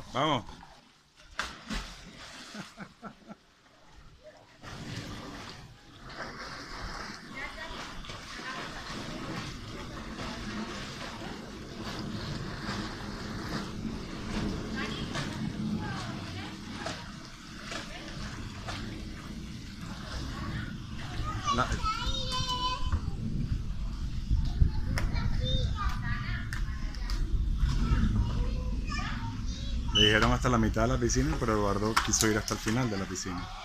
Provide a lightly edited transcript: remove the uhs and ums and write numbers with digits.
Vamos. La- Le dijeron hasta la mitad de la piscina, pero Eduardo quiso ir hasta el final de la piscina.